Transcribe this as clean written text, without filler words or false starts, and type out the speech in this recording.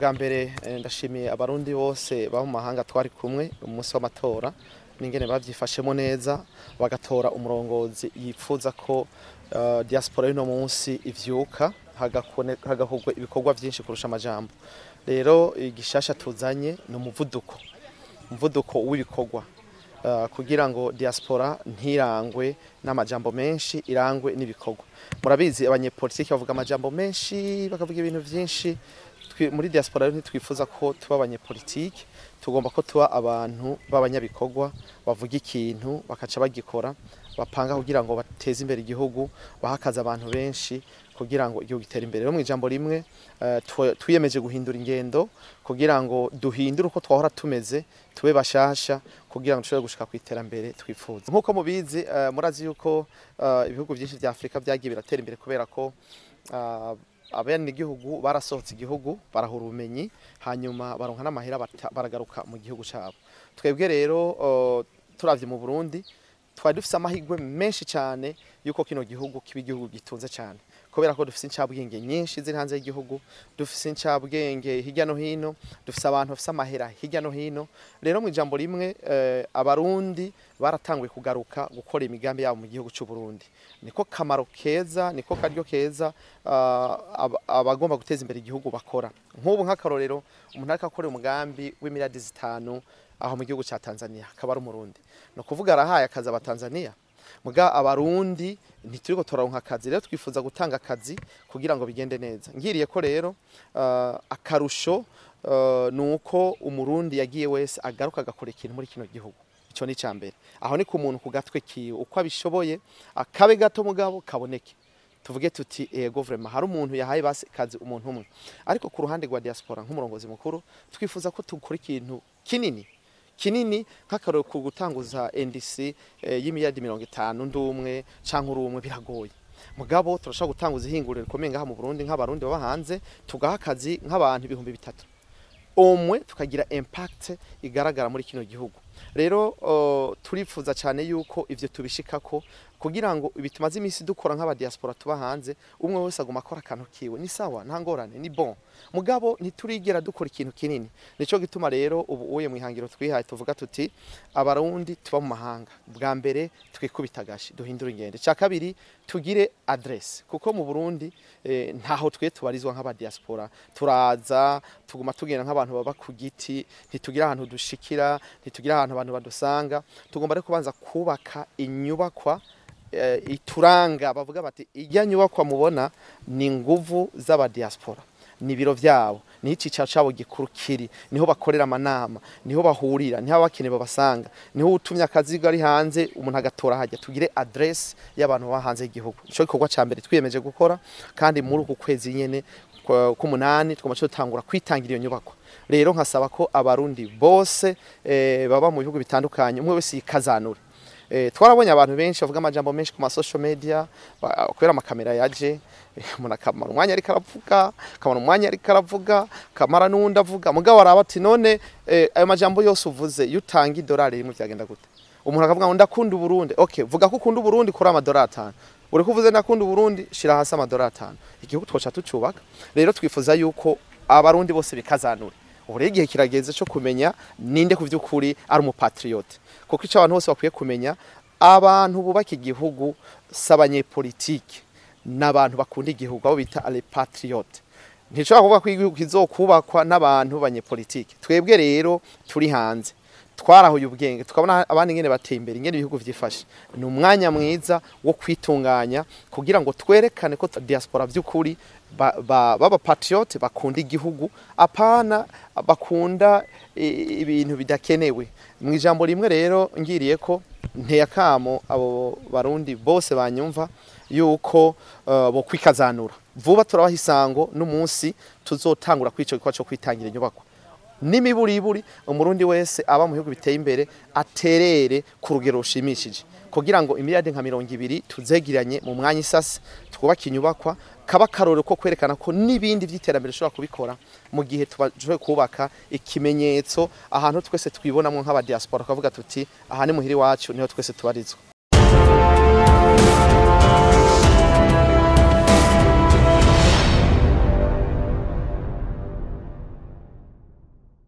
Bwa mbere ndashimiye abarundi bose baba mu mahanga twari kumwe umunsi w'amatora n'ingene bavyifashemo neza bagatora umurongozi yipfuza ko diaspora y'uno munsi ivyuka hagahugwa ibikorwa vyinshi kurusha amajambo. Rero igishasha tuzanye no umuvuduko w'ibikorwa kugira ngo diaspora ntirangwe n'amajambo menshi irangwe n'ibikorwa. Murabizi abanyepolitiki bavuga amajambo menshi bakavuga ibintu vyinshi. Muri diaspora ntitwifuza ko tuba abanyepolitiki, tugomba ko tuba abantu b'abanyabikorwa bavuga ikintu bakaca bagikora, bapanga kugira ngo bateze imbere igihugu, bahakaza abantu benshi kugira ngo igihugu gitere imbere. Mu ijambo rimwe twiyemeje guhindura ingendo kugira ngo duhindure uko twahora tumeze, tube bashasha kugira ngo dushobore gushika ku iterambere twifuza. Nkuko mubizi murazi yuko ibihugu byinshi vya Afrika byagiye biratera imbere kubera ko abene igihugu barasohotse igihugu barahura ubumenyi hanyuma baronka n'amahera baragaruka mu gihugu cyabo. Twebwe rero turavye mu Burundi twari dufise amahirwe menshi cyane yuko kino gihugu kiba igihugu gitunze cyane kubera ko dufise incabwenge nyinshi ziri hanze y'igihugu, dufise incabwenge hirya no hino, dufise abantu bafise amahera hirya no hino. Rero mu ijambo rimwe abarundi baratanguye kugaruka gukora imigambi yabo mu gihugu cy'u Burundi. Niko kamaro keza, niko karyo keza abagomba guteza imbere igihugu bakora. Nk'ubu nk'akarorero umuntu ariko akora umugambi w'imiliyardi 5 aho mu gihugu cya Tanzania akaba ari umurundi, no kuvuga arahaye akazi abatanzania. Muga abarundi ntituriko turaronka akazi, rero twifuza gutanga akazi kugira ngo bigende neza. Ngiriye ko rero akarusho nuko umurundi yagiye wese agaruka agakora ikintu muri kino gihugu. Ico ni cambere. Aho ni ku muntu ku gatwe kiwe uko abishoboye akabe gato mugabo kaboneke. Tuvuge tuti ego vraiment hari umuntu yahaye base kazi umuntu umwe. Ariko ku ruhande rwa diaspora nk'umurongozi mukuru twifuza ko tukora ikintu kinini nk'akaroro ku gutanguza NDC y'imiliyardi 50 ndumwe canke urumwe biragoye. Mugabo turashaka gutanguza ihinguriro rikomeye ngaha mu Burundi nk'abarundi baba hanze tugaha akazi nk'abantu 3,000 omwe tukagira impact igaragara muri kino gihugu. Rero turifuza cyane yuko ivyo tubishikako kugira ngo ibitumaze imisi dukora nk'aba diaspora tuba hanze umwe wese aguma akora akantu kiwe ni sawa nta ngorane ni bon. Mugabo ntiturigera dukora ikintu kinini. Nico gituma rero ubu uye mwihangiro twihaye tuvuga tuti abarundi tuba mu mahanga bwa mbere twikubitagashi duhindura ingende. Cya kabiri tugire address kuko mu Burundi ntaho twe tubarizwa nk'aba diaspora, turaza tuguma tugenda nk'abantu baba ku giti, ntitugira ahantu dushikira, ntitugira ahantu abantu badusanga. Tugomba rero kubanza kubaka inyubakwa ituranga bavuga bati ijya nyubakwa mubona ni nguvu z'aba diaspora, ni biro vyabo, ni icicaro cabo gikuru kiri, niho bakorera amanama, niho bahurira, niho abakene babasanga, niho utumye akazi ari hanze umuntu agatora hajya. Tugire address y'abantu ba hanze y'igihugu. Ico gikorwa ca mbere twiyemeje gukora kandi muri uku kwezi nyene ku munani twamaze gutangura kwitangira iyo nyubako. Rero nkasaba ko abarundi bose baba mu bihugu bitandukanye umwe wese yikazanura. Twarabonye abantu benshi bavuga amajambo menshi ku ma social media kubera amakamera yaje umuntu akamara umwanya ariko aravuga, kamara umwanya ariko aravuga, kamara n'undi avuga. Mugabo araba ati none ayo majambo yose uvuze yutanga $1 rimwe byagenda gute? Umuntu akavuga ngo ndakunda Uburundi. Okay, vuga ko ukunda Uburundi kuri $5. Uri kuvuze ndakunda Uburundi shira hasi $5. Igihugu twoca tucubaka. Rero twifuza yuko abarundi bose bikazanura. Uri igihe kirageze cyo kumenya ninde ku vy'ukuri ari umupatriote. Kuko ico abantu bose bakwiye kumenya abantu bubake igihugu s'abanyepolitike n'abantu bakunda igihugu abo bita les patriotes. Ntico kuvuga ko igihugu kizokubakwa n'abantu banyepolitike. Twebwe rero turi hanze twarahuye ubwenge tukabona abandi ngene bateye imbere ingene ibihugu vyifashe. Ni umwanya mwiza wo kwitunganya kugira ngo twerekane ko diaspora vy'ukuri baba patriote bakunda igihugu apana bakunda ibintu bidakenewe. Mu ijambo rimwe rero ngiriye ko nteyakamo abo barundi bose banyumva yuko bo kwikazanura. Vuba turabaha isango n'umunsi tuzotangura kwico gikwa cyo kwitangira inyubako. N'imiburiburi umurundi wese aba mu bihugu biteye imbere aterere ku rugero rushimishije kugira ngo imiliyardi nka 200 tuzegiranye mu mwanya isase twubaka inyubakwa kaba karore ko kwerekana ko nibindi vy'iterambere shobora kubikora mu gihe tubaje kubaka ikimenyetso ahantu twese twibonamwe nk'aba diaspora kavuga tuti aha ni muhiri wacu niho twese tubarizwa.